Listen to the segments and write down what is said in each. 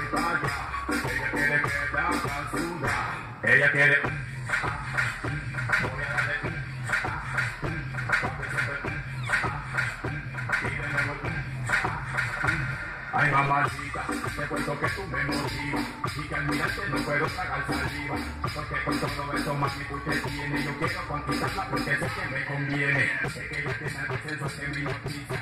pantalla. Ella quiere quedar calzuda. Ella quiere. Voy a darle. Ay, mamacita, te cuento que tú me motivas y que al mirarte no puedo tragar saliva, porque con todo eso mami tú te tienes. Yo quiero conquistarla porque sé que me conviene. Sé que ella tiene algo senso en mi noticia.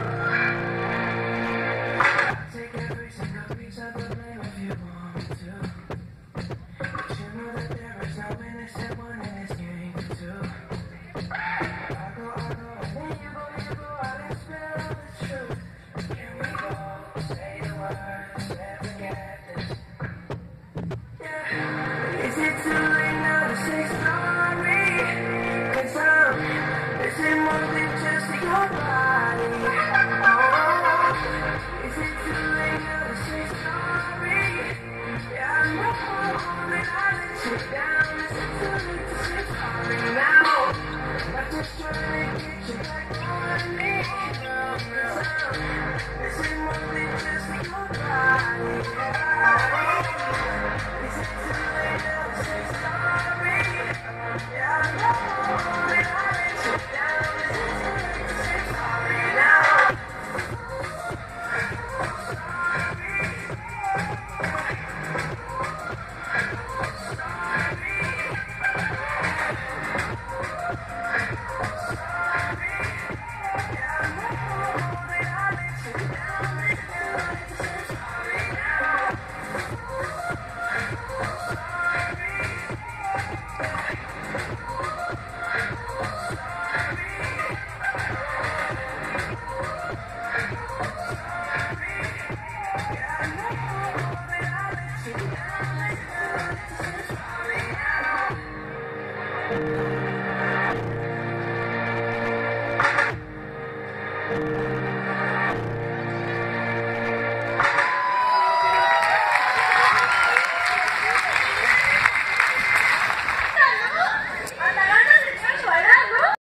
Take every single piece of the blame if you want me to.